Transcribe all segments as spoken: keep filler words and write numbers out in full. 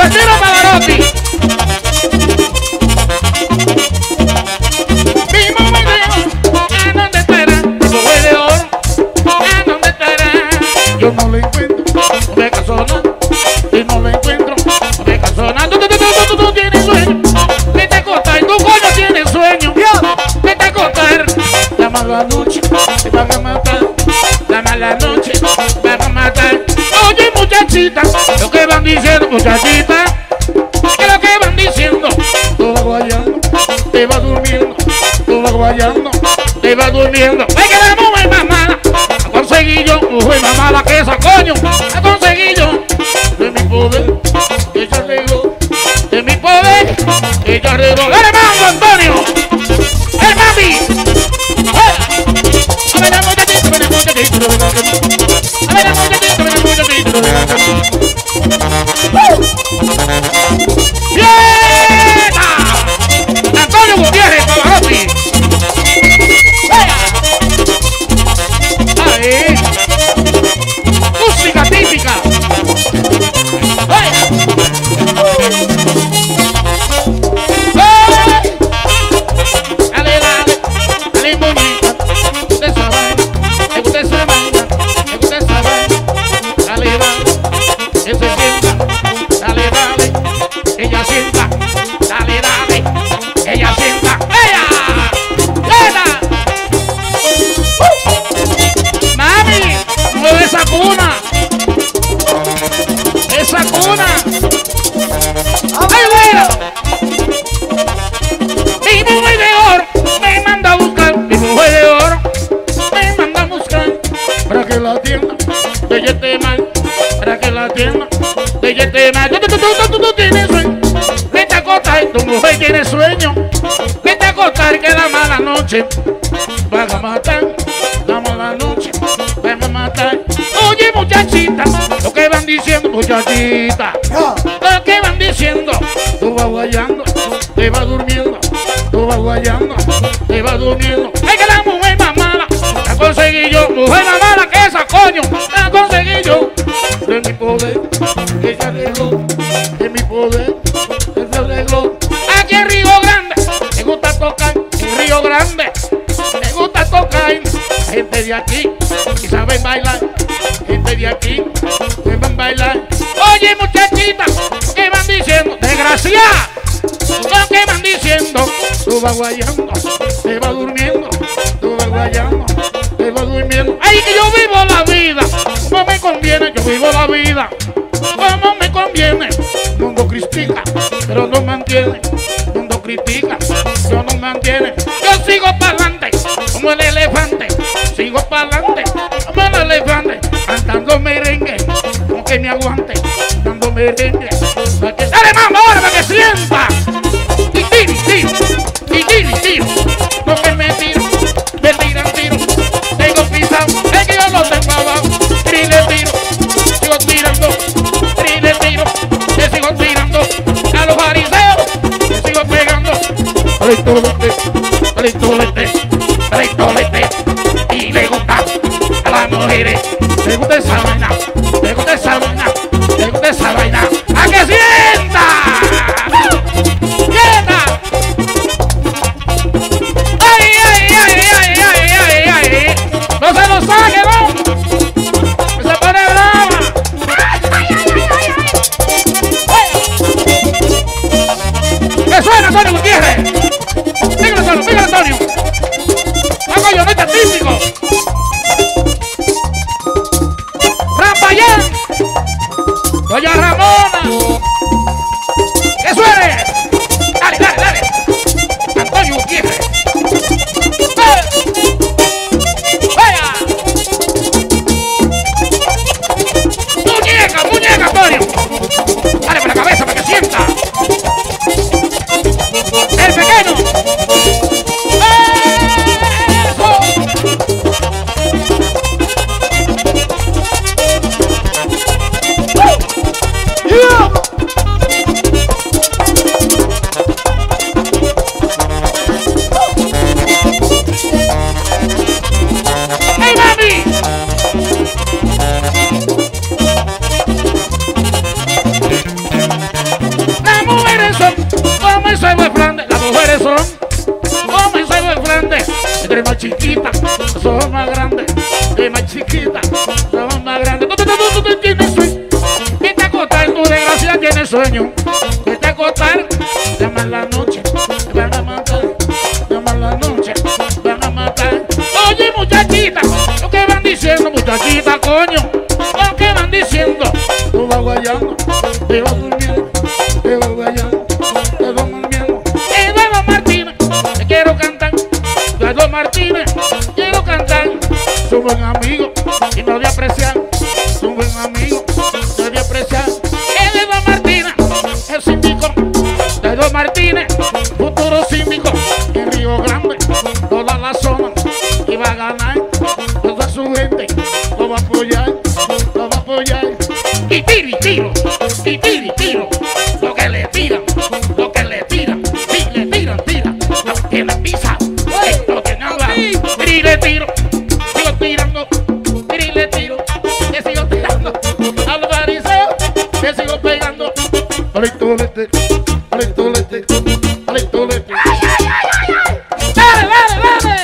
Florentino Pavarotti. Mi mamá dijo, ¿a dónde estará? Como fue de oro, ¿a dónde estará? Yo no lo encuentro, no me casona. Y no lo encuentro, no me casona. Tú, tú, tú, tú, tú, tú tienes sueño. Vete a acostar, tu coño tienes sueño. Vete a acostar. La mala noche te van a matar. La mala noche te van a matar. Oye, muchachita, lo que van diciendo, muchachita, que lo que van diciendo. Tú vas guayando, te vas durmiendo. Tú vas guayando, te vas durmiendo. Ve que la mujer mamada, la conseguí yo, mujer mamada, que esa coño, la conseguí yo. De mi poder, ella arregló. De mi poder, ella arregló. ¡Dale, mambo, Antonio! ¡El mami! A ver, la muchachita, a ver, la muchachita, a ver, la muchachita, a ver, la muchachita. ¡Fiesta! Antonio Gutiérrez, Pavarotti. Ahí. Música típica. Ella sienta, dale, dale, ella sienta, ella, ¡ella! Uh. Mami, mueve esa cuna, esa cuna, ¡ay, bueno! Mi mujer de oro me manda a buscar, mi mujer de oro me manda a buscar, para que la atienda, de ella te mal, para que la atienda, de ella te mal, tú, tú, tú, tú, tú, tú tienes sueño. Tu mujer tiene sueño, vete a acostar que la mala noche van a matar, la mala noche van a matar. Oye, muchachita, lo que van diciendo, muchachita, lo que van diciendo, tú vas guayando, te vas durmiendo, tú vas guayando, te vas durmiendo. Es que la mujer mamada la conseguí yo, mujer mamada que esa coño, la conseguí yo. De mi poder, ella arregló, de mi poder, ella arregló. Aquí en Río Grande, me gusta tocar, en Río Grande, me gusta tocar. Gente de aquí, que saben bailar, gente de aquí, que saben bailar. Oye, muchachita, ¿qué van diciendo? Desgraciada, lo que van diciendo. Tú vas guayando, te vas durmiendo, tú vas guayando, te vas durmiendo. Ay, que yo vivo la vida, como me conviene, yo vivo la vida, como me conviene. Mundo critica, pero no mantiene. Mundo critica, pero no mantiene. Yo sigo para adelante, como el elefante. Sigo para adelante, como el elefante. Cantando merengue, aunque me aguante. Cantando merengue, para que... ¡Dale, mamá, ahora para que sienta! Y tiro, tiro, y tiro, tiro. No que me tiro, me tiran tiro. Tengo pisado, es que yo lo tengo abajo. Y le tiro, sigo tirando. Y le tiro, le sigo tirando. A los fariseos, le sigo pegando. Tolete, tolete, tolete. Y le gusta a las mujeres. Le gusta esa vaina, le gusta esa vaina, le gusta esa vaina. ¡A que sienta! ¡Sienta! ¡Ay, ay, ay, ay, ay, ay, ay! ¡No se lo saque, no! ¡Que se pone brava! ¡Ay, ay, ay, ay, ay! ¡Que suena, Antonio Gutiérrez! ¡Dígale, Antonio, dígale, Antonio! ¡Hago yo, no está típico! ¡Rampayán! ¡Doña Ramona! ¡Que suene! ¡Dale, dale, dale! ¡Antonio Gutiérrez! ¡Eh! ¡Vaya! ¡Muñeca, muñeca, Antonio! ¡Dale por la cabeza para que sienta! ¡El pequeño! ¡Eso! ¡Uh! ¡Yeah! mujeres son como el cebo de frente. Entre más chiquitas, son más grandes. Entre más chiquitas, son más grandes. Tú, tú, tú, tú, tú tienes sueño. Que te acostar, tu desgracia tiene sueño. Que te acostar, llama en la noche, te van a matar. Llama en la noche, te van a matar. Oye, muchachita, lo que van diciendo, muchachita, coño. Lo que van diciendo. Tú vas guayando, te vas durmiendo, te vas guayando, te vas durmiendo. Eduardo Martínez, te quiero cantar. Eduardo Martínez, quiero cantar. Su buen amigo y no de apreciar. Su buen amigo, no de apreciar. Eduardo Martínez, el síndico. Eduardo Martínez, futuro síndico. En Río Grande, toda la zona. Y va a ganar, toda su gente lo va a apoyar, lo va a apoyar. Y tiro y tiro, y tiro y tiro. Lo que le tiran, lo que le tiran, y le tiran, tiran. Lo que tiene pisa, lo que nada. Y le tiro, sigo tirando, y le tiro, le sigo tirando. A los fariseos, le sigo pegando. Al tolete, al tolete, al tolete. ¡Dale, dale, dale!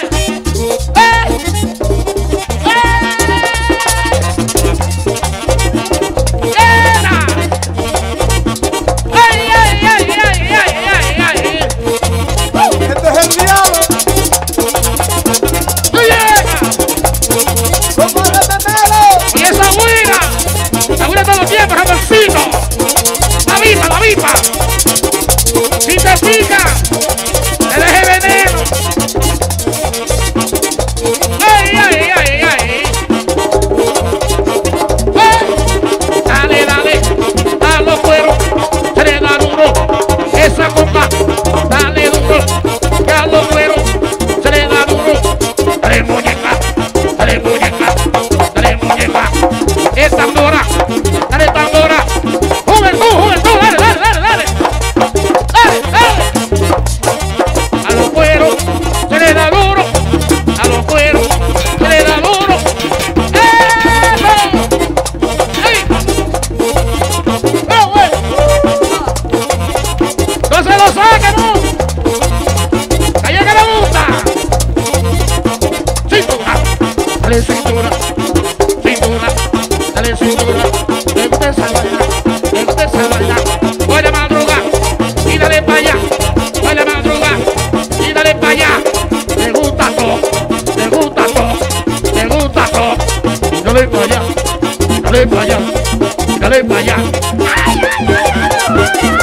La vipa, la vipa. Si te pica, te deje veneno. Ay, ay, ay, ay. Eh. Dale, dale, a los cueros, se le da duro. Esa compa, dale duro, que a los cueros, se le da duro. Dale muñeca, dale muñeca, dale muñeca. Es tambora, dale tambora. Juventud, juventud, dale, dale, dale, dale. Dale, dale. A los cueros se le da duro. A los cueros se le da duro. ¡Eh! ¡Ey! ¡No, güey! ¡No se lo saque, no! ¡Calla que le gusta! ¡Cintura! ¡Dale cintura! ¡Cintura! ¡Dale cintura! ¡Le gusta esa vaina! ¡Le gusta esa vaina! ¡Oye, madruga! ¡Y dale pa' allá! ¡Oye, madruga! ¡Y dale pa' allá! ¡Le gusta todo! ¡Le gusta todo! ¡Le gusta todo! ¡Dale pa' allá! ¡Dale pa' allá! ¡Dale pa' allá! ¡Ay, ay, ay!